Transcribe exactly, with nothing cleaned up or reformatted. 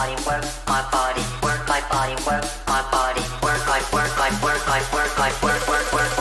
body, work my body, work my body, work my body, work my, work my, work my, work my, work, work, work.